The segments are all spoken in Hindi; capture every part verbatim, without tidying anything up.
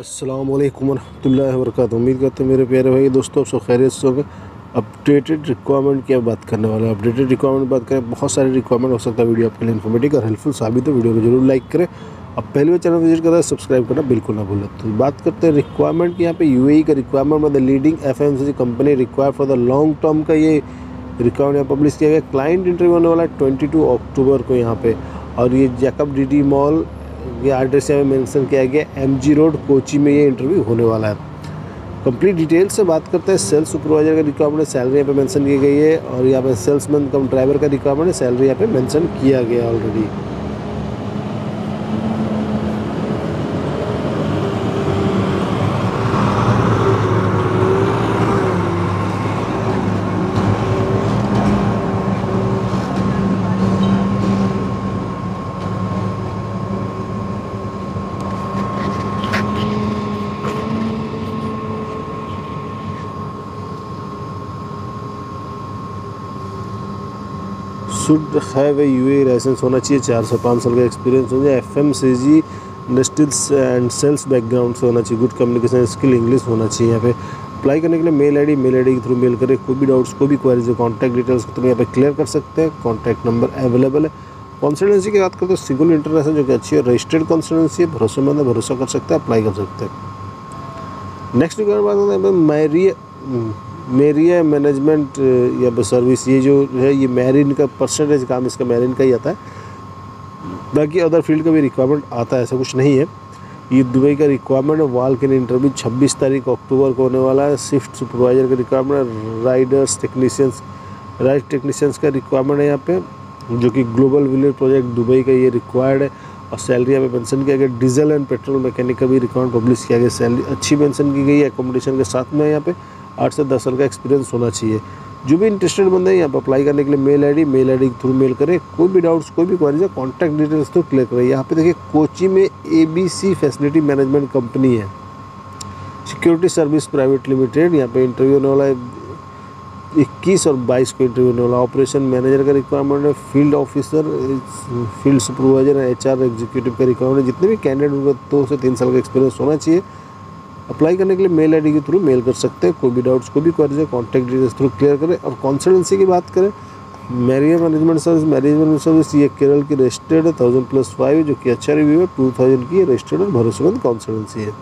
अस्सलाम वालेकुम रहमतुल्लाहि व बरकातुहू। उम्मीद करते हैं मेरे प्यारे भाई दोस्तों सब खैरियत से होंगे। अपडेटेड रिक्वायरमेंट की बात करने वाले हैं। अपडेटेड रिक्वायरमेंट बात करें, बहुत सारी रिक्वायरमेंट हो सकता है वीडियो आपके लिए इन्फॉर्मेटिव और हेल्पफुल साबित है। वीडियो को जरूर लाइक करें। अब पहले बार चैनल विजिट करता है सब्सक्राइब करना बिल्कुल ना भूलें। तो बात करते हैं रिक्वायरमेंट की। यहाँ पे यूएई का रिक्वायरमेंट मतलब leading FMCG company require for the long term का ये रिक्वायरमेंट यहाँ पब्लिश किया गया। क्लाइंट इंटरव्यू होने वाला है ट्वेंटी टू अक्टूबर को यहाँ पे, और ये जैकब डीडी मॉल ये एड्रेस यहाँ में मेंशन किया गया, एमजी रोड कोची में ये इंटरव्यू होने वाला है। कंप्लीट डिटेल से बात करते हैं। सेल्स सुपरवाइजर का रिक्वायरमेंट है, सैलरी यहाँ पे मेंशन की गई है, और यहाँ पे सेल्समैन कम ड्राइवर का रिक्वायरमेंट है, सैलरी यहाँ पे मेंशन किया गया already. Should have a UAE license होना चाहिए, चार से पाँच साल का एक्सपीरियंस हो जाए, FMCG industrials and sales background से होना चाहिए, गुड कम्युनिकेशन स्किल इंग्लिश होना चाहिए। यहाँ पे अप्लाई करने के लिए मेल आईडी मेल आईडी के थ्रू मेल करें। कोई भी डाउट्स कोई भी क्वेरीज कॉन्टैक्ट डिटेल्स के थ्रू यहाँ पे क्लियर कर सकते हैं। कॉन्टैक्ट नंबर अवेलेबल है। कंसल्टेंसी की बात करते हैं, सिगुल इंटरनेशनल जो कि अच्छी है, रजिस्टर्ड कंसल्टेंसी है, भरोसेमंद है, भरोसा कर सकते हैं, अप्लाई कर सकते हैं। नेक्स्ट रिक्वायरमेंट बात करते हैं मैरिया मेरिया मैनेजमेंट या सर्विस। ये जो है ये मैरिन का परसेंटेज काम इसका मैरिन का ही आता है, बाकी अदर फील्ड का भी रिक्वायरमेंट आता है, ऐसा कुछ नहीं है। ये दुबई का रिक्वायरमेंट है। वाल के इंटरव्यू छब्बीस तारीख अक्टूबर को होने वाला है। शिफ्ट सुपरवाइजर का रिक्वायरमेंट है। राइडर्स टेक्नीशियंस राइड टेक्नीशियंस का रिक्वायरमेंट है यहाँ पे, जो कि ग्लोबल विलेज प्रोजेक्ट दुबई का ये रिक्वायर्ड है, और सैलरी यहाँ पे मेंशन किया गया। डीजल एंड पेट्रोल मैकेनिक का भी रिक्वायरमेंट पब्लिश किया गया, सैलरी अच्छी मेंशन की गई है। एकोमोडेशन के साथ में यहाँ पे आठ से दस साल का एक्सपीरियंस होना चाहिए। जो भी इंटरेस्टेड बंदे हैं यहाँ पर अप्लाई करने के लिए मेल आईडी मेल आईडी के थ्रू मेल करें। कोई भी डाउट्स कोई भी क्वेरीज है कॉन्टैक्ट डिटेल्स तो क्लियर करें। यहाँ पे देखिए कोची में एबीसी फैसिलिटी मैनेजमेंट कंपनी है, सिक्योरिटी सर्विस प्राइवेट लिमिटेड। यहाँ पे इंटरव्यू होने वाला है इक्कीस और बाईस को इंटरव्यू होने वाला। ऑपरेशन मैनेजर का रिक्वायरमेंट है। Field officer field supervisor HR executive का रिक्वायरमेंट है। जितने भी कैंडिडेट उनका दो से तीन साल का एक्सपीरियंस होना चाहिए। अप्लाई करने के लिए मेल आईडी के थ्रू मेल कर सकते हैं। कोई भी डाउट्स कोई भी क्वेरीज है कॉन्टैक्ट डिटेल्स थ्रू क्लियर करें। और कंसल्टेंसी की बात करें, Maria management service management service ये केरल की रजिस्टर्ड है, थाउजेंड प्लस फाइव जो कि अच्छा रिव्यू है, टू थाउजेंड की रजिस्टर्ड और भरोसेमंद कंसल्टेंसी है।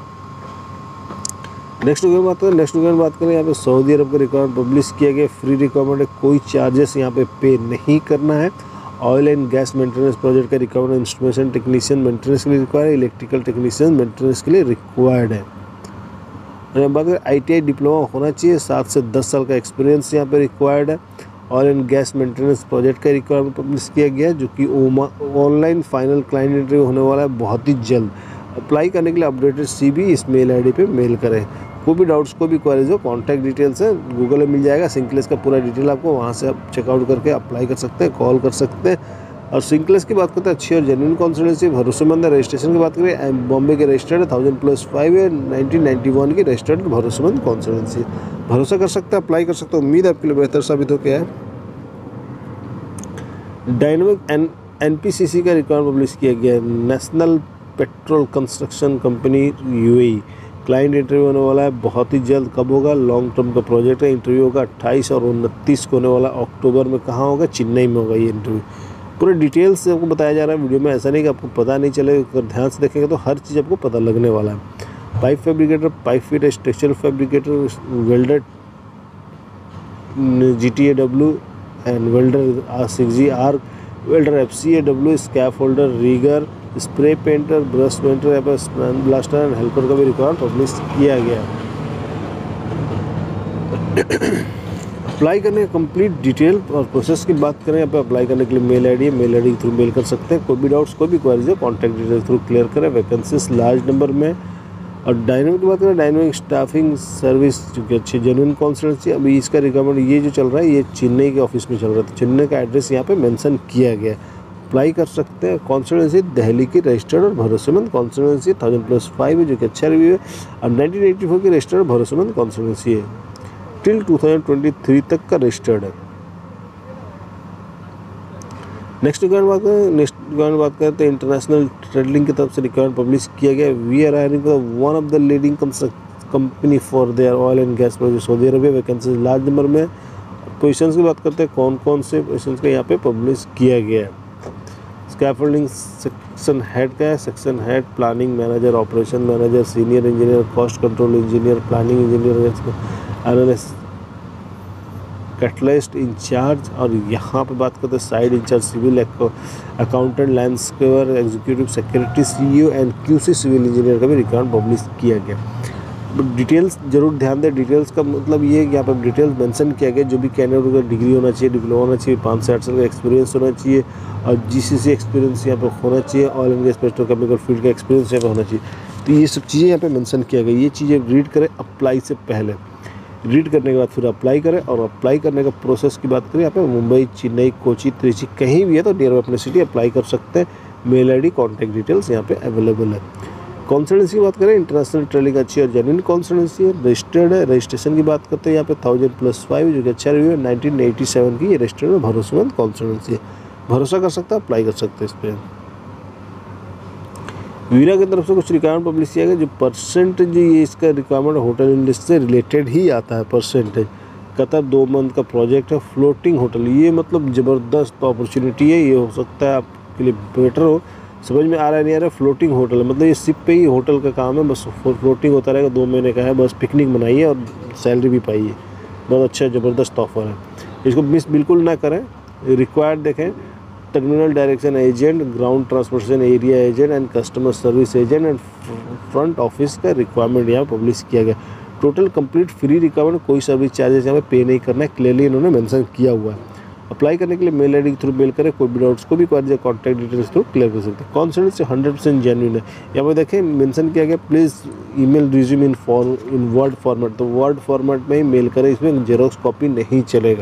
नेक्स्ट रिक्वायरमेंट बात करें नेक्स्ट रिक्वायरमेंट बात करें यहाँ पे सऊदी अरब का रिक्वायरमेंट पब्लिश किया गया। फ्री रिक्वायरमेंट है, कोई चार्जेस यहाँ पे पे नहीं करना है। Oil and gas maintenance project का रिक्वायरमेंट इंस्ट्रूमेंटेशन टेक्नीशियन मेंटेनेंस के लिए रिक्वायर्ड है। इलेक्ट्रिकल टेक्नीशियन मेंटेनेंस के लिए रिक्वायर्ड है। और बात करें आईटीआई डिप्लोमा होना चाहिए, सात से दस साल का एक्सपीरियंस यहाँ पे रिक्वायर्ड है। Oil and gas maintenance project का रिक्वायरमेंट पब्लिश किया गया, जो कि ऑनलाइन फाइनल क्लाइंट इंटरव्यू होने वाला है बहुत ही जल्द। अप्लाई करने के लिए अपडेटेड सीवी इस मेल आईडी पे मेल करें। कोई भी डाउट्स कोई भी क्वेरीज हो कॉन्टैक्ट डिटेल्स है गूगल में मिल जाएगा। सिंक्लेस का पूरा डिटेल आपको वहाँ से आप चेकआउट करके अप्लाई कर सकते हैं, कॉल कर सकते हैं। और सिंक्लेस की बात करते हैं, अच्छी और जेन्युइन कंसल्टेंसी, भरोसेमंद है। रजिस्ट्रेशन की बात करें, बॉम्बे के रजिस्टर्ड है, थाउजेंड प्लस फाइव है, नाइनटीन नाइन्टी वन की रजिस्टर्ड भरोसेमंद कंसल्टेंसी। भरोसा कर सकते हैं, अप्लाई कर सकते हैं। उम्मीद है आपके लिए बेहतर साबित हो गया है। डायनामिक एन एनपीसीसी का रिक्वायरमेंट पब्लिश किया गया है। National petrol construction company UAE. Client interview होने वाला है बहुत ही जल्द। कब होगा? लॉन्ग टर्म का प्रोजेक्ट है। इंटरव्यू होगा अट्ठाईस और उनतीस को होने वाला अक्टूबर में। कहाँ होगा? चेन्नई में होगा ये इंटरव्यू। पूरे डिटेल्स से आपको बताया जा रहा है वीडियो में, ऐसा नहीं कि आपको पता नहीं चले। अगर ध्यान से देखेंगे तो हर चीज़ आपको पता लगने वाला है। Pipe fabricator, pipe fit, structural fabricator, welder G T A W and welder R six G R, welder F C A W, scaffolder, rigger, spray painter, brush painter या स्पैन ब्लास्टर एंड हेल्पर का भी रिक्वायरमेंट पब्लिश किया गया। अप्लाई करने का कंप्लीट डिटेल और प्रोसेस की बात करें, यहाँ पे अप्लाई करने के लिए मेल आईडी मेल आईडी के थ्रू मेल कर सकते हैं। कोई भी डाउट्स कोई भी क्वेरीज है कॉन्टैक्ट डिटेल थ्रू क्लियर करें। वैकेंसीज लार्ज नंबर में। और डायनामिक की बात करें, डायनामिक स्टाफिंग सर्विस जो कि अच्छी जेन्युइन कंसल्टेंसी। अभी इसका रिक्वायरमेंट ये जो चल रहा है ये चेन्नई के ऑफिस में चल रहा था। चेन्नई का एड्रेस यहाँ पे मेंशन किया गया है। अप्लाई कर सकते हैं। कंसल्टेंसी दिल्ली की रजिस्टर्ड और भरोसेमंद कंसल्टेंसी, थाउजेंड प्लस फाइव है जो कि अच्छा रिव्यू है, और नाइनटीन एटी फोर की रजिस्टर्ड भरोसेमंद कंसल्टेंसी है। Till two thousand twenty three तक का रजिस्टर्ड है। नेक्स्ट रिक्वायरमेंट बात करें नेक्स्ट रिक्वायरमेंट बात करते हैं इंटरनेशनल ट्रेडलिंग की तरफ से रिक्वायरमेंट पब्लिश किया गया। We are hiring for one of the leading company for their oil and gas project Saudi Arabia. Vacancy large number में। पोजीशंस की बात करते हैं कौन कौन से पोजीशंस का यहाँ पे पब्लिश किया गया है। स्कैफोल्डिंग सेक्शन हेड का है, section head planning manager, operation manager, senior engineer, cost control engineer, planning engineer, analyst, catalyst incharge. और यहाँ पे बात करते हैं side incharge, civil accountant, landscaper, executive secretary, CEO and QC civil engineer का भी रिकॉर्ड पब्लिश किया गया। डिटेल्स जरूर ध्यान दें। डिटेल्स का मतलब ये है कि यहाँ पर डिटेल्स मेंशन किया गया। जो भी कैंडिडेट का डिग्री होना चाहिए, डिप्लोमा होना चाहिए, पाँच से आठ साल का एक्सपीरियंस होना चाहिए और जीसीसी एक्सपीरियंस यहाँ पर होना चाहिए, oil and gas petrochemical field का एक्सपीरियंस यहाँ पर होना चाहिए। तो ये सब चीज़ें यहाँ पे मेंशन किया गया। ये चीज़ें रीड करें अप्लाई से पहले। रीड करने के बाद फिर अप्लाई करें। और अप्लाई करने का प्रोसेस की बात करें यहाँ पे मुंबई, चेन्नई, कोची, त्रिची कहीं भी है तो नियर बाय अपने सिटी अप्लाई कर सकते हैं। मेल आईडी, कॉन्टैक्ट डिटेल्स यहाँ पे अवेलेबल है। कॉन्सल्टेंसी की बात करें इंटरनेशनल ट्रेडिंग अच्छी और जेन्युइन कॉन्सल्टेंसी है, रजिस्टर्ड है। रजिस्ट्रेशन की बात करते हैं यहाँ पे थाउजेंड प्लस फाइव जो कि अच्छा रिव्यू है। नाइनटीन एटी सेवन की ये रजिस्टर्ड में भरोसेमंद कॉन्सल्टेंसी है। भरोसा कर सकता है, अप्लाई कर सकते हैं इस पर। वीरा की तरफ से कुछ रिक्वायरमेंट पब्लिश किया गया। जो परसेंटेज ये इसका रिक्वायरमेंट होटल इंडस्ट्री से रिलेटेड ही आता है। परसेंटेज कतर दो मंथ का प्रोजेक्ट है, फ्लोटिंग होटल। ये मतलब ज़बरदस्त अपॉर्चुनिटी है। ये हो सकता है आपके लिए बेटर हो। समझ में आ रहा है नहीं आ रहा है। फ्लोटिंग होटल मतलब ये शिप पे ही होटल का काम है, बस फ्लोटिंग होता रहेगा। दो महीने का है, बस पिकनिक बनाइए और सैलरी भी पाइए। बहुत अच्छा ज़बरदस्त ऑफर है, इसको मिस बिल्कुल ना करें। रिक्वायर्ड देखें terminal direction agent, ground transportation area agent and customer service agent and front office का रिक्वायरमेंट यहाँ पब्लिश किया गया। टोटल कंप्लीट फ्री रिक्वायरमेंट, कोई सर्विस चार्जेस यहाँ पे पे नहीं करना है, क्लियरली इन्होंने मेंशन किया हुआ है। अप्लाई करने के लिए मेल आईडी के थ्रू मेल करें। कोई भी डाउट्स को भी कॉन्टैक्ट डिटेल्स थ्रू क्लियर कर सकते हैं। कॉन्फिडेंस हंड्रेड परसेंट जेन्युइन है। यहाँ पर देखें मेंशन किया गया please email resume in for in word format. तो वर्ड फॉर्मेट में ही मेल करें, इसमें जेरोक्स कॉपी नहीं चलेगा।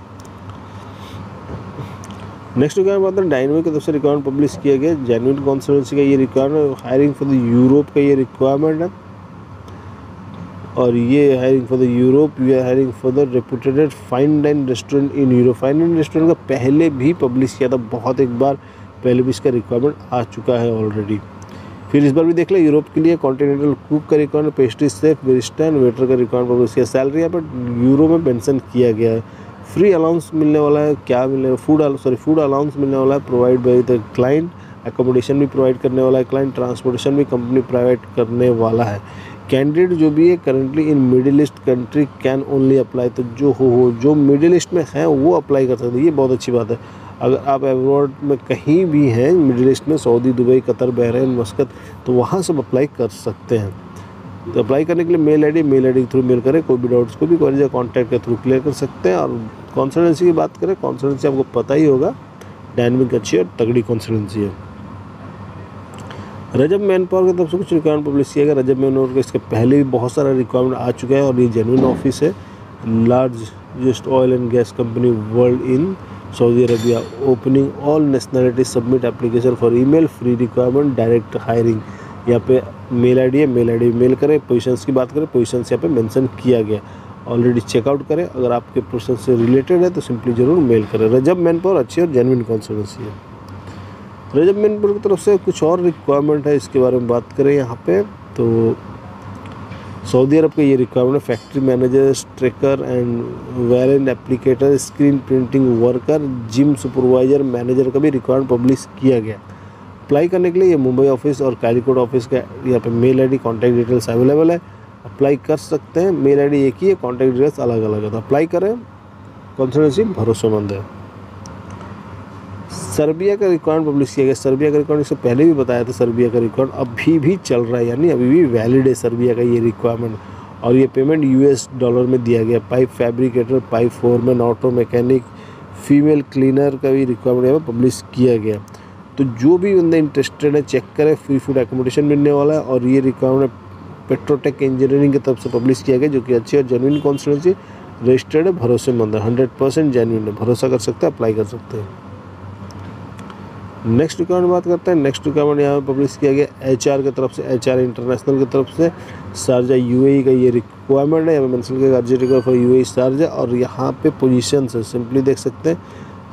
नेक्स्ट रिक्वायरमेंट है डायनेमिक की तरफ से रिक्वायरमेंट पब्लिश किया गया। जेन्युइन कॉन्सल्टेंसी का ये requirement, hiring for the Europe का ये रिक्वायरमेंट है। और ये hiring for the Europe, we are hiring for the reputed fine dine restaurant in Europe. Fine dine restaurant का पहले भी पब्लिश किया था, बहुत एक बार पहले भी इसका रिक्वायरमेंट आ चुका है ऑलरेडी। फिर इस बार भी देख लें यूरोप के लिए कॉन्टिनेंटल कुक का requirement, pastry chef, barista and waiter का रिक्वायरमेंट पब्लिश किया। सैलरी यहाँ पर यूरो में मेंशन किया गया है। फ्री अलाउंस मिलने वाला है, क्या मिलने फूड सॉरी फूड अलाउंस मिलने वाला है provide by the client. Accommodation भी प्रोवाइड करने वाला है क्लाइंट। ट्रांसपोर्टेशन भी कंपनी प्रोवाइड करने वाला है। कैंडिडेट जो भी है currently in Middle East country can only apply. तो जो हो हो जो मिडिल ईस्ट में है वो अप्लाई कर सकते हैं। ये बहुत अच्छी बात है। अगर आप अब्रॉड में कहीं भी हैं मिडिल ईस्ट में, Saudi, Dubai, Qatar, Bahrain, Muscat, तो वहाँ सब अप्लाई कर सकते हैं। तो अप्लाई करने के लिए मेल आईडी मेल आईडी के थ्रू मेल करें। कोई भी डाउट्स को भी कॉलेज कॉन्टैक्ट के थ्रू क्लियर कर सकते हैं। और कॉन्सल्टेंसी की बात करें, कॉन्सल्टेंसी आपको पता ही होगा डायनेमिक अच्छी और तगड़ी कॉन्सल्टेंसी है। रजब मैन पावर की तरफ से कुछ रिक्वायरमेंट पब्लिश किया गया। रजब मैन पावर का इसके पहले भी बहुत सारा रिक्वायरमेंट आ चुका है और ये जेन्युइन ऑफिस है। Largest oil and gas company world in Saudi Arabia. Opening all nationality, submit application for email, free requirement, direct hiring. यहाँ पे मेल आईडी है, मेल आईडी मेल करें। पोजीशंस की बात करें, पोजीशंस यहाँ पे मेंशन किया गया, ऑलरेडी चेकआउट करें। अगर आपके पोजीशन से रिलेटेड है तो सिंपली जरूर मेल करें। रजब मैन पावर अच्छी और जेन्युइन कॉन्सल्टेंसी है। रजब मैन पावर की तरफ से कुछ और रिक्वायरमेंट है, इसके बारे में बात करें यहाँ पे तो सऊदी अरब का ये रिक्वायरमेंट है। Factory manager, striker and variant applicator, screen printing worker, gym supervisor, manager का भी रिक्वायरमेंट पब्लिश किया गया। अप्लाई करने के लिए ये मुंबई ऑफिस और कालीकोट ऑफिस का यहाँ पे mail ID, contact details available है। अप्लाई कर सकते हैं। मेल आईडी एक ही है, कॉन्टैक्ट डिटेल्स अलग अलग है। तो अप्लाई करें। कॉन्सल्टेंसी भरोसेमंद है। सर्बिया का रिक्वायरमेंट पब्लिश किया गया। सर्बिया का रिक्वायरमेंट इससे पहले भी बताया था। सर्बिया का रिक्वायरमेंट अभी भी चल रहा है, यानी अभी भी वैलिड है सर्बिया का ये रिक्वायरमेंट। और ये पेमेंट यूएस डॉलर में दिया गया। Pipe fabricator, pipe foreman, auto mechanic, female cleaner का भी रिक्वायरमेंट यहाँ पर पब्लिश किया गया। तो जो भी बंदा इंटरेस्टेड है चेक करें। फ्री फूड एकोमोडेशन मिलने वाला है। और ये रिक्वायरमेंट पेट्रोटेक इंजीनियरिंग की तरफ से पब्लिश किया गया, जो कि अच्छी और जेन्युइन कॉन्सल्टेंसी, रजिस्टर्ड है, भरोसेमंद है, हंड्रेड परसेंट जेन्युइन है, भरोसा कर सकते हैं, अप्लाई कर सकते हैं। नेक्स्ट रिक्वायरमेंट बात करते हैं। नेक्स्ट रिक्वायरमेंट यहाँ पर पब्लिश किया गया एचआर की तरफ से, एचआर इंटरनेशनल की तरफ से। शारजा यूएई का ये रिक्वायरमेंट है। यहाँ पे मेंशन किया गया urgent requirement for UAE Sharjah. और यहाँ पे पोजीशंस है, सिंपली देख सकते हैं।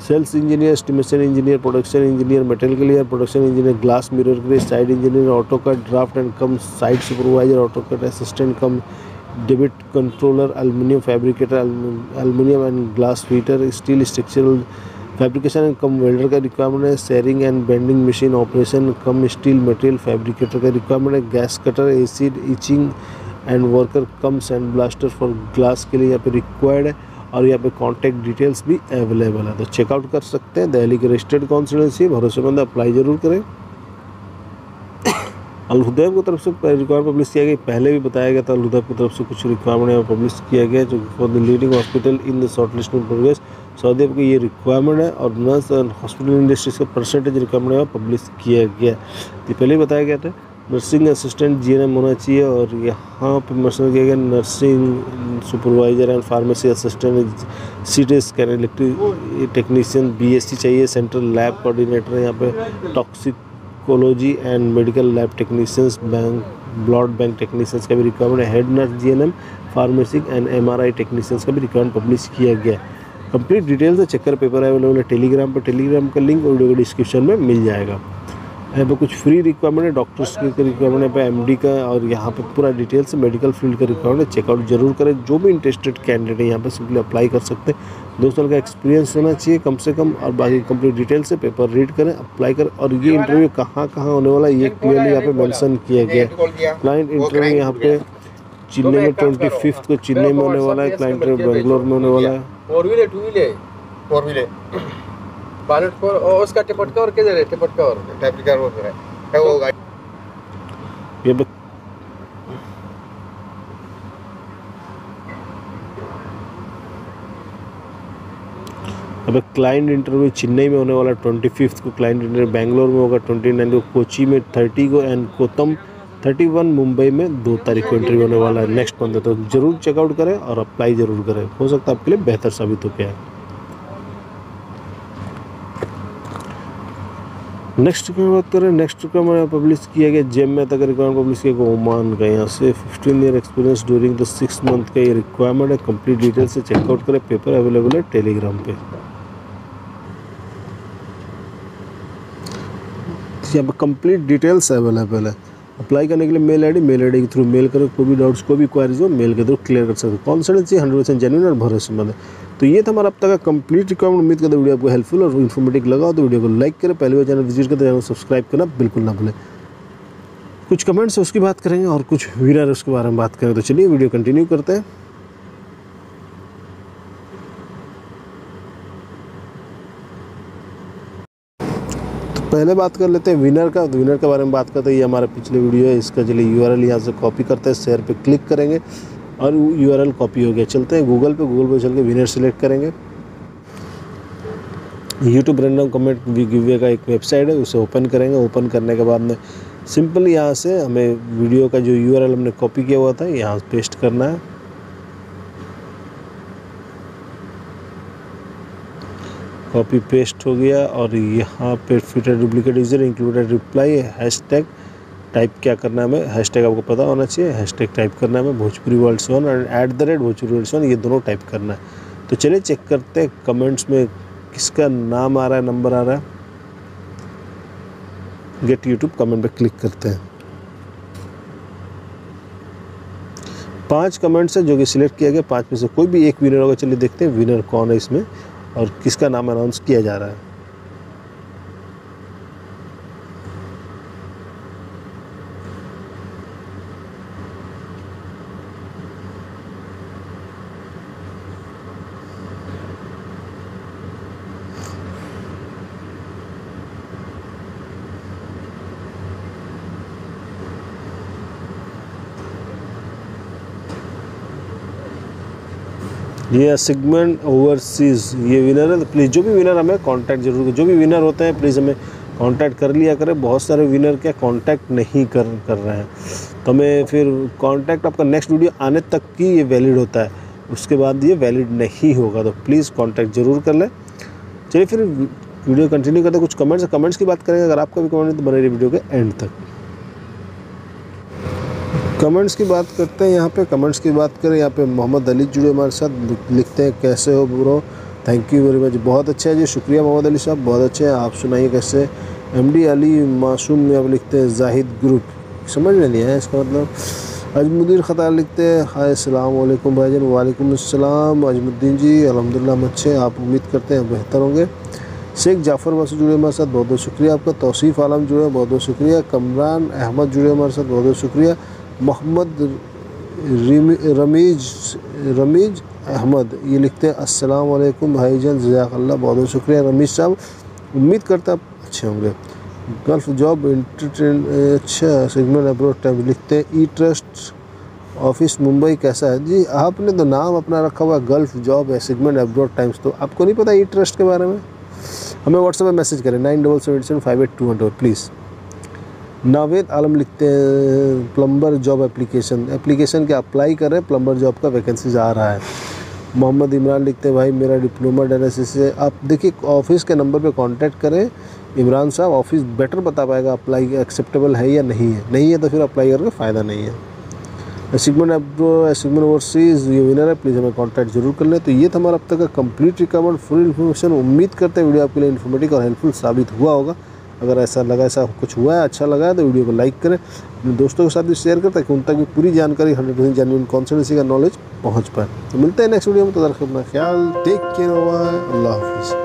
Sales engineer, estimation engineer, production engineer, mechanical production engineer, glass mirror grey, side engineer, AutoCAD draft and cum site supervisor, AutoCAD assistant cum debit controller, aluminium fabricator, aluminium and glass fitter, steel structural fabrication and cum welder का रिक्वायरमेंट है, shearing and bending machine operation cum steel material fabricator का रिक्वायरमेंट है, gas cutter, acid etching and worker cum sand blaster for glass के लिए यहाँ पे रिक्वायर्ड है, और यहाँ पे कॉन्टैक्ट डिटेल्स भी अवेलेबल है, तो चेकआउट कर सकते हैं। दिल्ली के रजिस्टर्ड काउंसिलेंसी भरोसेमंद, अप्लाई जरूर करें। अलहुदैब की तरफ से रिक्वायरमेंट पब्लिश किया गया, पहले भी बताया गया था अलहुदैब की तरफ से कुछ रिक्वायरमेंट पब्लिश किया गया जो for the leading hospital in the short list में प्रोग्रेस। सऊदी अरब की ये रिक्वायरमेंट है और नर्स एंड हॉस्पिटल इंडस्ट्रीज का परसेंटेज रिक्वायरमेंट है पब्लिश किया गया। ये पहले ही बताया गया था। नर्सिंग असिस्टेंट जीएनएम होना चाहिए, और यहाँ पर मेंशन किया गया nursing supervisor and pharmacy assistant, CT scan electric technician BSc चाहिए, सेंट्रल लैब कोऑर्डिनेटर यहाँ पे, toxicology and medical lab technicians, bank blood bank technicians का भी रिक्वायरमेंट है, head nurse GNM, pharmacy and MRI technicians का भी रिक्वायरमेंट पब्लिश किया गया। कंप्लीट डिटेल्स है, चेक कर, पेपर अवेलेबल है टेलीग्राम पर, टेलीग्राम का लिंक वीडियो के डिस्क्रिप्शन में मिल जाएगा। यहाँ पे कुछ फ्री रिक्वायरमेंट है, डॉक्टर्स की रिक्वायरमेंट है पे एमडी का, और यहाँ पे पूरा डिटेल्स मेडिकल फील्ड का रिक्वायरमेंट है, चेकआउट जरूर करें। जो भी इंटरेस्टेड कैंडिडेट है यहाँ पे सिंपली अप्लाई कर सकते हैं। दो साल का एक्सपीरियंस होना चाहिए कम से कम, और बाकी कंप्लीट डिटेल्स से पेपर रीड करें, अप्लाई करें। और ये इंटरव्यू कहाँ कहाँ होने वाला है ये क्लियरली यहाँ पे मेंशन किया गया है। क्लाइंट इंटरव्यू यहाँ पे चेन्नई में ट्वेंटी फिफ्थ को चेन्नई में होने वाला है, क्लाइंट इंटरव्यू बेंगलोर में होने वाला है। Four wheeler two wheeler four wheeler pilot four और उसका टिकट का और किधर है टिकट का और टाइप का रोड है है वो गाड़ी। ये अब क्लाइंट इंटरव्यू चेन्नई में होने वाला ट्वेंटी फिफ्थ को, क्लाइंट इंटरव्यू बेंगलोर में होगा ट्वेंटी नाइन को, कोची में थर्टी को, एंड कोतम थर्टी वन मुंबई में दो तारीख को इंटरव्यू होने वाला है नेक्स्ट मंथ। तो जरूर चेकआउट करें और अप्लाई जरूर करें, हो सकता है आपके लिए बेहतर साबित हो गया है। नेक्स्ट की बात करें, नेक्स्ट का मैंने पब्लिश किया गया जेम में तक रिक्वायरमेंट पब्लिश किया गया ओमान का, यहाँ से fifteen year experience during the six month का ये रिक्वायरमेंट है। कंप्लीट डिटेल से चेकआउट करें, पेपर अवेलेबल है टेलीग्राम पे। यहाँ पर कंप्लीट डिटेल्स अवेलेबल है। अप्लाई करने के लिए मेल आईडी मेल आईडी के थ्रू मेल करो, कोई भी डाउट्स कोई भी क्वारीज हो मेल के थ्रू क्लियर कर सकते हो। कॉन्फिडेंसी हंड्रेड परसेंट जेन्युइन और भरोसेमंद है। तो ये था हमारा अब तक का कंप्लीट रिक्वायरमेंट। उम्मीद करते वीडियो आपको हेल्पफुल और इन्फॉर्मेटिव लगा तो वीडियो को लाइक करें, पहले वो चैनल विजिट करते चैनल सब्सक्राइब करना बिल्कुल ना भूलें। कुछ कमेंट्स है उसकी बात करेंगे और कुछ विनर उसके बारे में बात करें। तो चलिए वीडियो कंटिन्यू करते हैं। पहले बात कर लेते हैं विनर का। तो विनर के बारे में बात करते हैं, ये हमारा पिछले वीडियो है, इसका चलिए यूआरएल यहाँ से कॉपी करते हैं, शेयर पे क्लिक करेंगे और यूआरएल कॉपी हो गया। चलते हैं गूगल पे, गूगल पे चल के विनर सेलेक्ट करेंगे। यूट्यूब रैंडम कमेंट गिवअवे का एक वेबसाइट है, उसे ओपन करेंगे। ओपन करने के बाद में सिंपल यहाँ से हमें वीडियो का जो यूआरएल हमने कॉपी किया हुआ था यहाँ पेस्ट करना है। कॉपी पेस्ट हो गया और यहाँ पे filter duplicate user included reply hashtag type क्या करना है हमें, हैशटैग आपको पता होना चाहिए। हैशटैग टाइप करना है हमें भोजपुरी वर्ल्ड वन और at the rate Bhojpuri world one, ये दोनों टाइप करना है। तो चलिए चेक करते हैं कमेंट्स में किसका नाम आ रहा है, नंबर आ रहा है। गेट यूट्यूब कमेंट पे क्लिक करते हैं। पांच कमेंट्स है जो कि सिलेक्ट किया गया, पांच में से कोई भी एक विनर होगा। चलिए देखते हैं विनर कौन है इसमें और किसका नाम अनाउंस किया जा रहा है। ये सेगमेंट ओवरसीज ये विनर है। तो प्लीज़ जो भी विनर हमें कांटेक्ट जरूर, जो भी विनर होते हैं प्लीज़ हमें कांटेक्ट कर लिया करें। बहुत सारे विनर क्या कांटेक्ट नहीं कर कर रहे हैं, तो हमें फिर कांटेक्ट आपका नेक्स्ट वीडियो आने तक की ये वैलिड होता है, उसके बाद ये वैलिड नहीं होगा। तो प्लीज़ कांटेक्ट जरूर कर लें। चलिए फिर वीडियो कंटिन्यू करते हैं। कुछ कमेंट्स कमेंट्स की बात करेंगे, अगर आपका भी कमेंट है तो बने रहिए वीडियो के एंड तक। कमेंट्स की बात करते हैं। यहाँ पे कमेंट्स की बात करें, यहाँ पे मोहम्मद अली जुड़े हमारे साथ, लिखते हैं कैसे हो bro, thank you very much, बहुत अच्छा है जी, शुक्रिया मोहम्मद अली साहब, बहुत अच्छे हैं। आप सुनाइए कैसे। एमडी अली मासूम में अब लिखते हैं जाहिद ग्रुप, समझ में नहीं आया इसका मतलब। अजमुद्दीन ख़तार लिखते हैं हाय अस्सलाम वालेकुम भाईजान। वालेकुम अस्सलाम अजमुद्दीन जी, अल्हम्दुलिल्लाह हम अच्छे हैं, आप उम्मीद करते हैं बेहतर होंगे। शेख जाफ़र वासु जुड़े हमारे साथ, बहुत बहुत शुक्रिया आपका। तौसीफ़ आलम जुड़े, बहुत बहुत शुक्रिया। कमरान अहमद जुड़े हमारे साथ, बहुत बहुत शुक्रिया। मोहम्मद रमीज रमीज अहमद ये लिखते हैं अस्सलाम वालेकुम भाईजान जज़ाकल्लाह, बहुत बहुत शुक्रिया रमीज साहब, उम्मीद करता आप अच्छे होंगे। गल्फ जॉब इंटरटेन अच्छा सेगमेंट अब्रोड टाइम लिखते हैं ई ट्रस्ट ऑफिस मुंबई कैसा है जी। आपने तो नाम अपना रखा हुआ गल्फ जॉब है सेगमेंट अब्रोड टाइम्स, तो आपको नहीं पता ई ट्रस्ट के बारे में? हमें व्हाट्सएप में मैसेज करें nine double seven seven five eight two hundred please. Naved Alam लिखते हैं प्लम्बर जॉब एप्लीकेशन एप्लीकेशन के अप्लाई करें, प्लम्बर जॉब का वैकेंसीज आ रहा है। मोहम्मद इमरान लिखते हैं भाई मेरा डिप्लोमा डायलिसिस से, आप देखिए ऑफिस के नंबर पे कांटेक्ट करें इमरान साहब, ऑफिस बेटर बता पाएगा अप्लाई एक्सेप्टेबल है या नहीं है, नहीं है तो फिर अप्लाई करके फ़ायदा नहीं है। सिगमेंट एब्रो सिगमेंट ओवरसीज ये विनर है, प्लीज़ हमें कांटेक्ट जरूर कर लें। तो ये था हमारा अब तक का कंप्लीट रिकमेंड फुल इन्फॉर्मेशन। उम्मीद करते हैं वीडियो आपके लिए इन्फॉर्मेटिव और हेल्पफुल साबित हुआ होगा। अगर ऐसा लगा ऐसा कुछ हुआ है अच्छा लगा है तो वीडियो को लाइक करें, अपने दोस्तों के साथ भी शेयर करें ताकि उन तक भी पूरी जानकारी हंड्रेड परसेंट जेन्युइन कॉन्सेप्ट का नॉलेज पहुँच पाए। तो मिलते हैं नेक्स्ट वीडियो में, तो दरअसल अपना ख्याल टेक केयर, अल्लाह हाफिज़।